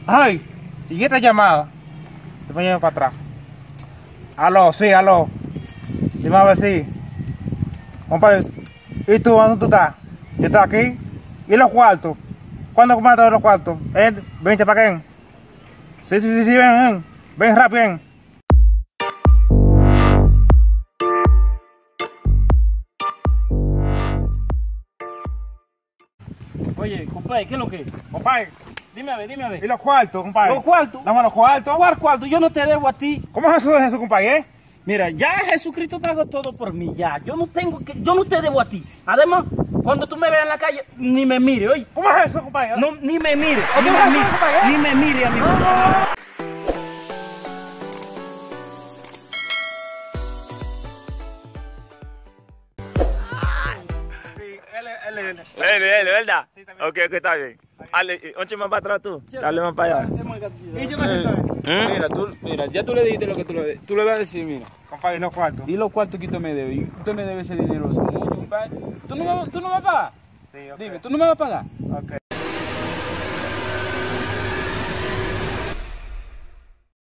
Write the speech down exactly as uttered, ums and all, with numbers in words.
Ay, ¿y esta llamada? Se me lleva para atrás. Aló, sí, aló. Dime a ver si. Compadre, ¿y tú dónde tú estás? Yo estoy aquí. ¿Y los cuartos? ¿Cuándo me a traer los cuartos? ¿Eh? Vente para acá. Sí, sí, sí, sí, ven, ven. Ven rápido, ven. Oye, compadre, ¿qué es lo que es? Compadre, Dime a ver, dime a ¿y ver. los cuartos, compadre? ¿Los cuartos? Dame los cuartos. ¿Cuál cuarto? Yo no te debo a ti. ¿Cómo es eso de eso, compadre, eh? Mira, ya Jesucristo pagó todo por mí, ya. Yo no tengo que, yo no te debo a ti. Además, cuando tú me veas en la calle, ni me mire, oye. ¿Cómo es eso, compadre? No, ni me mire, ¿O ni tú me vas a mire, hacer, compadre, eh? ni me mire, amigo. No, no, no. Sí, él, él, él. Él, él, ¿verdad? Sí, también. Ok, ok, está bien. Dale, once más para atrás tú. Dale más para allá. ¿Y yo me siento? ¿Eh? Mira, tú, mira, ya tú le dijiste lo que tú le Tú le vas a decir, mira, Compadre, ¿y los cuartos? di los cuartos que usted me debe. Y usted me debe ese dinero. Mucho, compadre. ¿Tú no, me, ¿Tú no me vas a pagar? Sí, ok. Dime, ¿tú no me vas a pagar?